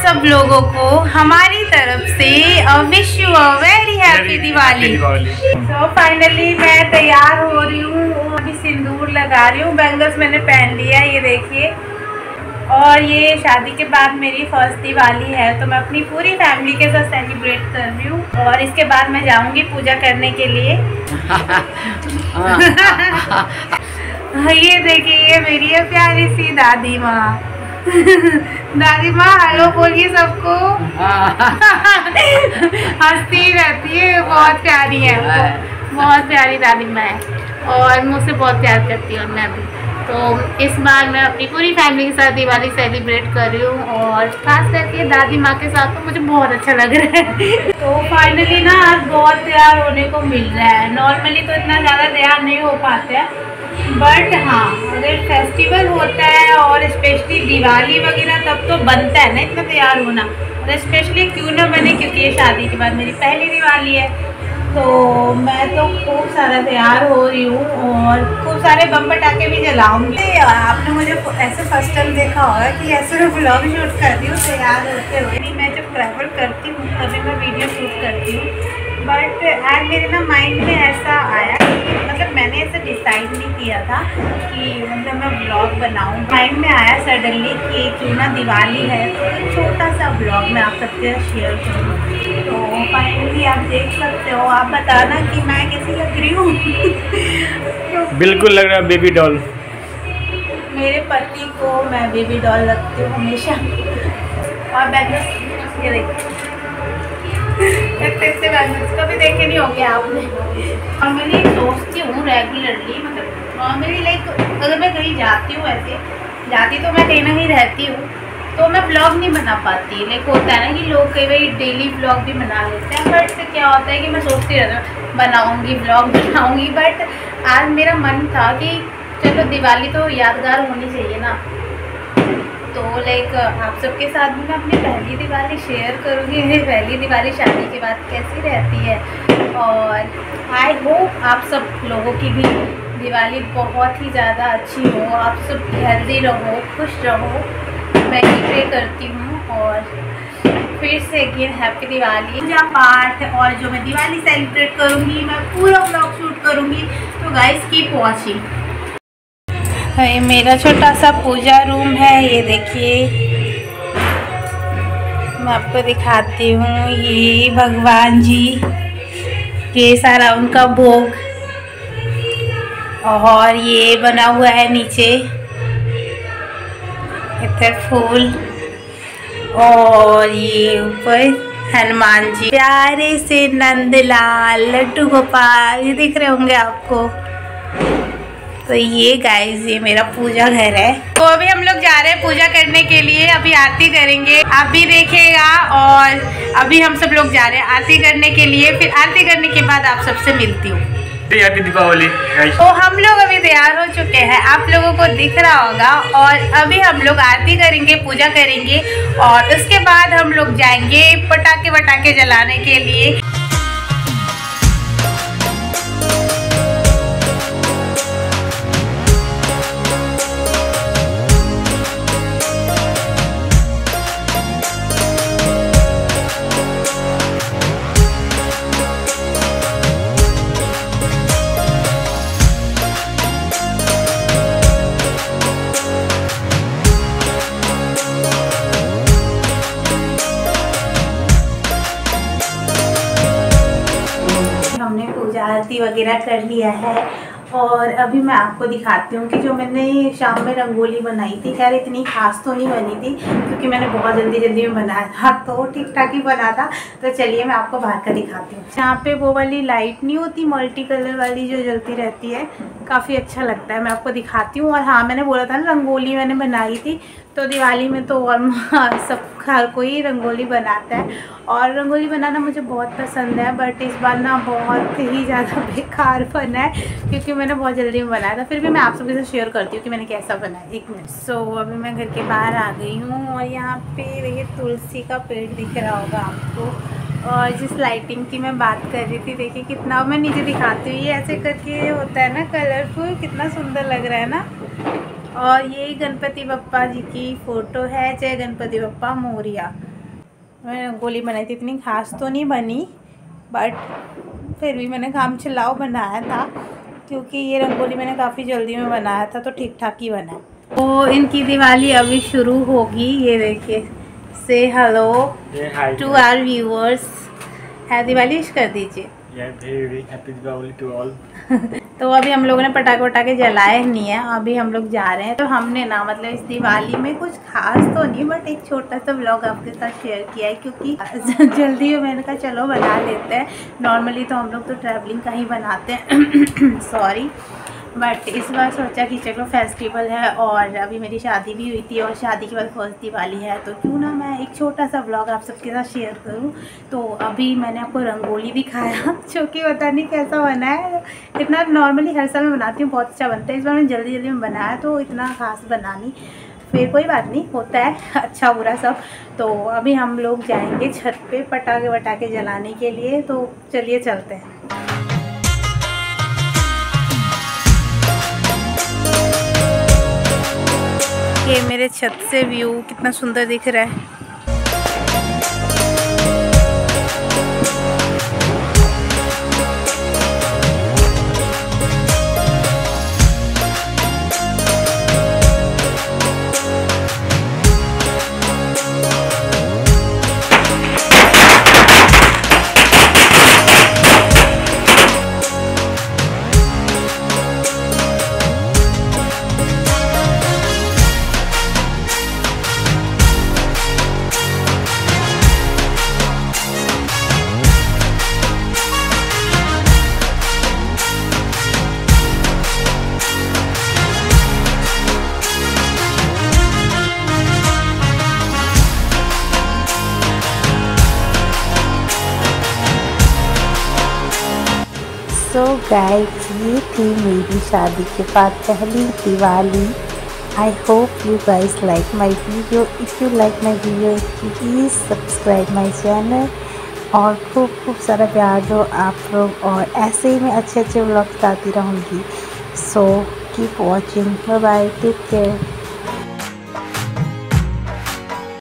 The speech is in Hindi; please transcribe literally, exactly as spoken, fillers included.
सब लोगों को हमारी तरफ से wish you a very happy Diwali. तो फाइनली मैं तैयार हो रही हूँ, अभी सिंदूर लगा रही हूँ, बैंगल्स मैंने पहन लिया ये देखिए। और ये शादी के बाद मेरी फर्स्ट दिवाली है, तो मैं अपनी पूरी फैमिली के साथ सेलिब्रेट कर रही हूँ। और इसके बाद मैं जाऊँगी पूजा करने के लिए। ये देखिए, ये मेरी है प्यारी सी दादी माँ। दादी माँ हेलो बोलिए सबको। हंसती रहती है, बहुत प्यारी है, बहुत प्यारी दादी माँ है और मुझसे बहुत प्यार करती है। और मैं भी तो इस बार मैं अपनी पूरी फैमिली के साथ दिवाली सेलिब्रेट कर रही हूँ और खास करके दादी माँ के साथ तो मुझे बहुत अच्छा लग रहा है। तो फाइनली ना आज बहुत तैयार होने को मिल रहा है। नॉर्मली तो इतना ज़्यादा तैयार नहीं हो पाते हैं, बट हाँ अगर फेस्टिवल होता है और स्पेशली दिवाली वगैरह तब तो बनता है ना इतना तैयार होना। और स्पेशली क्यों ना बने, क्योंकि ये शादी के बाद मेरी पहली दिवाली है, तो मैं तो खूब सारा तैयार हो रही हूँ और खूब सारे बम पटाखे भी जलाऊंगी। आपने मुझे ऐसे फर्स्ट टाइम देखा होगा कि ऐसे मैं ब्लॉग शूट करती हूँ तैयार होते हुए। मैं जब ट्रैवल करती हूँ तभी मैं वीडियो शूट करती हूँ, बट आज मेरे ना माइंड में ऐसा आया, मतलब मैंने ऐसे डिसाइड नहीं किया था कि मतलब मैं ब्लॉग बनाऊँ। माइंड में आया सडनली कि क्यों ना दिवाली है तो एक छोटा सा ब्लॉग मैं आप सबके साथ शेयर करूँ। तो फाइनली आप देख सकते हो, आप बताना कि मैं कैसी लग रही हूँ। बिल्कुल लग रहा है बेबी डॉल। मेरे पति को मैं बेबी डॉल लगती हूँ हमेशा। और बैंगल्स ये देखिए, इतने इतने बैंगल्स कभी देखे नहीं होंगे आपने। नॉर्मली सोचती हूँ रेगुलरली, मतलब नॉर्मली लाइक अगर मैं कहीं जाती हूँ, ऐसे जाती तो मैं कहीं ना कहीं रहती हूँ, तो मैं ब्लॉग नहीं बना पाती। लाइक होता है ना कि लोग कई बार डेली ब्लॉग भी बना लेते हैं, बट क्या होता है कि मैं सोचती रहती हूँ बनाऊँगी ब्लॉग बनाऊँगी। बट आज मेरा मन था कि चलो दिवाली तो यादगार होनी चाहिए ना, तो लाइक आप सबके साथ भी मैं अपनी पहली दिवाली शेयर करूँगी। मेरी पहली दिवाली शादी के बाद कैसी रहती है, और आई होप आप सब लोगों की भी दिवाली बहुत ही ज़्यादा अच्छी हो, आप सब हेल्दी रहो, खुश रहो, मैं ये प्रे करती हूँ। और फिर से अगेन हैप्पी दिवाली। पूजा पाठ और जो मैं दिवाली सेलिब्रेट करूँगी, मैं पूरा व्लॉग शूट करूँगी, तो गाइस कीप वॉचिंग। ये मेरा छोटा सा पूजा रूम है, ये देखिए मैं आपको दिखाती हूँ। ये भगवान जी, ये सारा उनका भोग, और ये बना हुआ है नीचे इधर फूल, और ये ऊपर हनुमान जी प्यारे से नंदलाल लड्डू गोपाल, ये दिख रहे होंगे आपको। तो ये गाइस ये मेरा पूजा घर है। तो अभी हम लोग जा रहे हैं पूजा करने के लिए, अभी आरती करेंगे, आप भी देखिएगा। और अभी हम सब लोग जा रहे हैं आरती करने के लिए, फिर आरती करने के बाद आप सबसे मिलती हूँ। हैप्पी दीपावली। तो हम लोग अभी तैयार हो चुके हैं, आप लोगों को दिख रहा होगा, और अभी हम लोग आरती करेंगे, पूजा करेंगे, और उसके बाद हम लोग जाएंगे पटाखे वटाखे जलाने के लिए। आरती वगैरह कर लिया है, और अभी मैं आपको दिखाती हूँ कि जो मैंने शाम में रंगोली बनाई थी, खैर इतनी खास तो नहीं बनी थी क्योंकि मैंने बहुत जल्दी जल्दी में बनाया था, तो ठीक ठाक ही बना था। तो चलिए मैं आपको बाहर का दिखाती हूँ। यहाँ पे वो वाली लाइट नहीं होती मल्टी कलर वाली जो जलती रहती है, काफ़ी अच्छा लगता है, मैं आपको दिखाती हूँ। और हाँ मैंने बोला था ना रंगोली मैंने बनाई थी, तो दिवाली में तो ऑलमोस्ट सब हर कोई रंगोली बनाता है, और रंगोली बनाना मुझे बहुत पसंद है, बट इस बार ना बहुत ही ज़्यादा बेकार बना है क्योंकि मैंने बहुत जल्दी में बनाया था। फिर भी मैं आप सबके साथ शेयर करती हूँ कि मैंने कैसा बनाया। एक मिनट। सो so, अभी मैं घर के बाहर आ गई हूँ, और यहाँ पे देखिए तुलसी का पेड़ दिख रहा होगा आपको, और जिस लाइटिंग की मैं बात कर रही थी देखिए कितना, मैं नीचे दिखाती हूँ, ये ऐसे करके होता है ना कलरफुल, कितना सुंदर लग रहा है ना। और ये गणपति बप्पा जी की फ़ोटो है, जय गणपति बप्पा मोरिया। मैंने रंगोली बनाई थी, इतनी खास तो नहीं बनी बट फिर भी मैंने काम चलाओ बनाया था, क्योंकि ये रंगोली मैंने काफ़ी जल्दी में बनाया था तो ठीक ठाक ही बना। तो इनकी दिवाली अभी शुरू होगी। ये देखिए, से हेलो टू आवर व्यूअर्स, है दिवाली विश कर दीजिए। Happy Diwali to all. तो अभी हम लोगों ने पटाखे वटाखे जलाए नहीं है, अभी हम लोग जा रहे हैं। तो हमने ना मतलब इस दिवाली में कुछ खास तो नहीं बट एक छोटा सा व्लॉग आपके साथ शेयर किया है, क्योंकि जल्दी में मैंने कहा चलो बना लेते हैं। नॉर्मली तो हम लोग तो ट्रैवलिंग का ही बनाते हैं सॉरी, बट इस बार सोचा कि चलो फेस्टिवल है और अभी मेरी शादी भी हुई थी और शादी के बाद फर्स्ट दिवाली है, तो क्यों ना मैं एक छोटा सा व्लॉग आप सबके साथ शेयर करूं। तो अभी मैंने आपको रंगोली दिखाया जो कि पता नहीं कैसा बना है। इतना नॉर्मली हर साल मैं बनाती हूँ, बहुत अच्छा बनता है। इस बार मैंने जल्दी जल्दी में बनाया तो इतना खास बना नहीं, फिर कोई बात नहीं, होता है अच्छा बुरा सब। तो अभी हम लोग जाएंगे छत पे पटाखे वटाखे जलाने के लिए, तो चलिए चलते हैं। ये मेरे छत से व्यू कितना सुंदर दिख रहा है। सो गाइस, ये थी मेरी शादी के बाद पहली Diwali. I hope you guys like my video. If you like my video please subscribe my channel और खूब खूब सारा प्यार दो आप लोग, और ऐसे ही मैं अच्छे अच्छे व्लॉग्स आती रहूँगी। So keep watching, bye bye, take care.